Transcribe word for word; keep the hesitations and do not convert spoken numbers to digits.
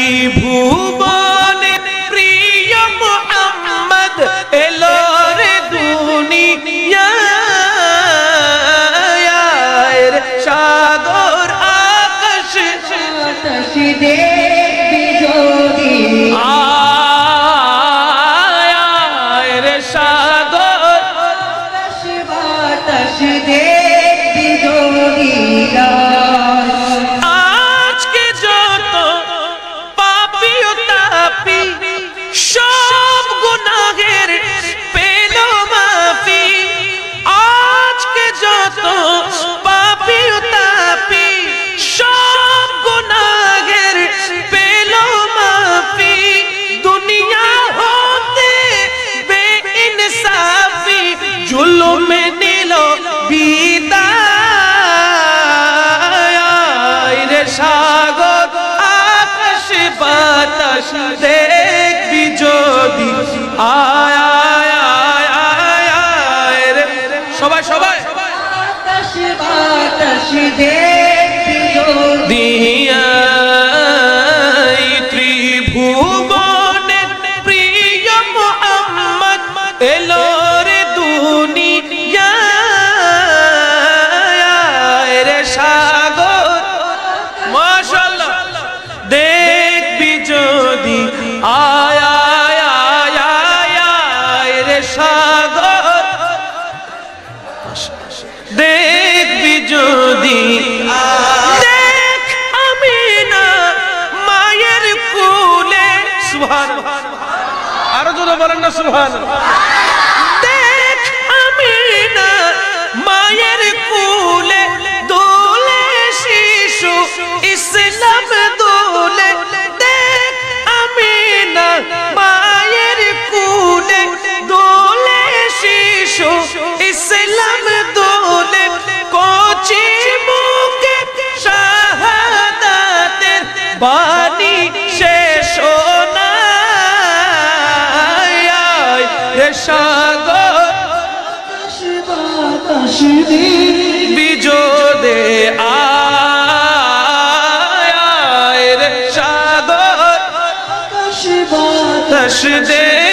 ত্রিভুবনে প্রিয় মুহাম্মদ এলো রে দুনিয়ায় সাগর আকাশ বাতাস দেখবি যদি আয় রে সাগর আকাশ বাতাস দেখবি যদি সব গুনাহের পেল মাফি আজকে যত পাপী তাপী সব গুনাহের পেল মাফি দুনিয়া হতে বেইনসাফি জুলুমে নিল বিদায় রে সাগর আকাশ বাতাস দেখবি যদি আয় আয় আয় আয় আয় রে সবাই সবাই আকাশ বাতাস দেখবি যদি ত্রিভুবনে প্রিয় মুহাম্মদ এলো রে দুনিয়ায় রে সাগর মাশাআল্লাহ দেখবি যদি আয় আয় আয় আয় আয় রে সাগর দেখবি যদি দেখ আমিনা মায়ের কোলে সুবহানাল্লাহ আরো জোরে বলেন না সুবহানাল্লাহ দেখ আমিনা মায়ের কোলে দোলে শিশু ইসলাম দোলে দেখ আমিনা মায়ের কোলে দোলে শিশু ইসলাম দোলে কোচি মুখে শাহাদাতের বাণী শেষ না রে সাগর আকাশ বাতাস দেখবি যদি আয় আয় রে সাগর আকাশ বাতাস দেখবি